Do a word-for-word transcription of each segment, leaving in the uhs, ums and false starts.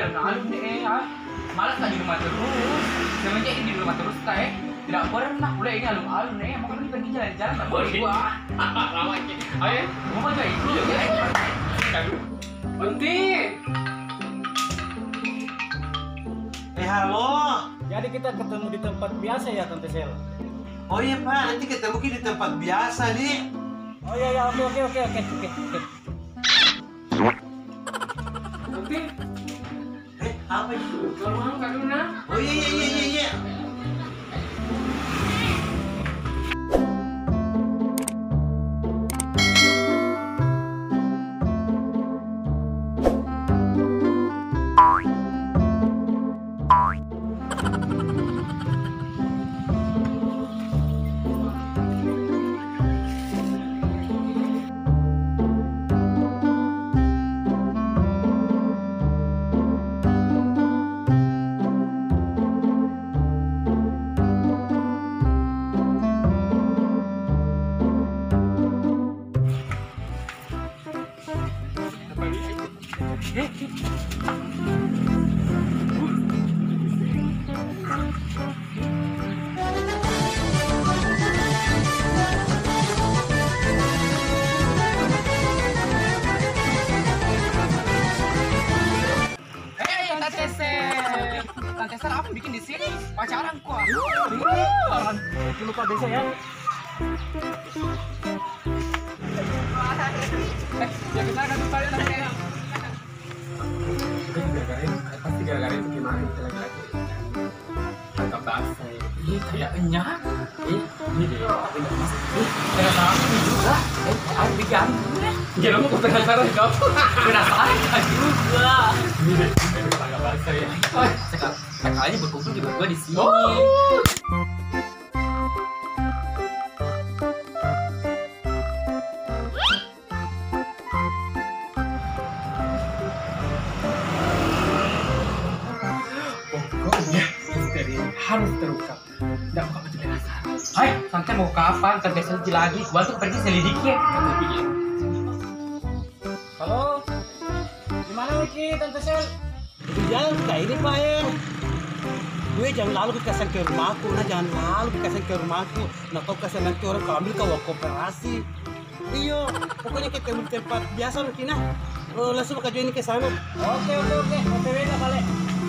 alun-alun nih ya. Malas lah di rumah terus. Semenjak ini di rumah terus kayak tidak pernah pula ini alun-alun nih. Makanya kita pergi jalan-jalan tak boleh gua. Lama aja. Ayo, mau aja itu ya. Aduh. Berhenti. Eh halo. Jadi kita ketemu di tempat biasa ya Tante Sel? Oh iya Pak, nanti ketemu kita di tempat biasa nih. Oh iya ya, oke oke oke oke oke oke. Berhenti. Eh apa itu? Kalau mau Kak Luna. Oh iya iya iya iya iya. Tante Sel apa bikin di sini? Pacaran kok. Itu lupa desa ya. Eh, ya kita akan kembali nanti. Gara-gara ini, pasti gara-gara itu gimana kita lagi-lagi. Tangkap basah. Ih, kayaknya. Ih, ini deh. Ih, penasaran ini juga. Eh, aku bikin. Ya lo mau penasaran kau? Penasaran kan juga. Ini deh, ini tangkap basah ya. Sekarang, sekarangnya berkumpul juga gua di sini. Pokoknya misteri ini harus terungkap. Tidak mau kamu penasaran. Hai, Tante mau kapan? Tante selidiki lagi. Gua tuh pergi selidiki ya. Tante pikir. Halo. Gimana Wiki Tante Sel? Di jalan kayak ini Pak ya. Gue jangan lalu dikasih ke rumahku, nah jangan lalu dikasih ke rumahku. Nah kau kasih nanti orang kau ambil kau kooperasi. Iyo, pokoknya kita di tempat biasa mungkin nah. Oh, langsung ke ini ke sana. Oke oke oke, O T W lah balik.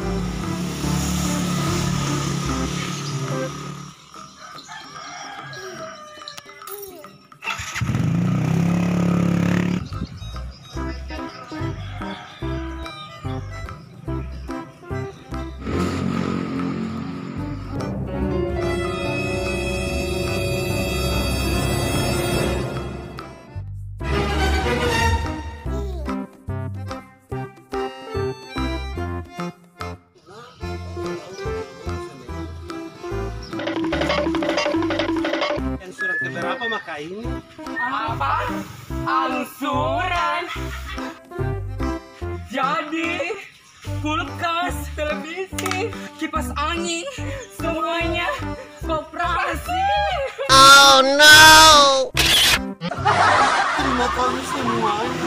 Surat keberapa maka ini? Apa? Angsuran. Jadi kulkas, televisi, kipas angin, semuanya koperasi. Terima kasih semuanya.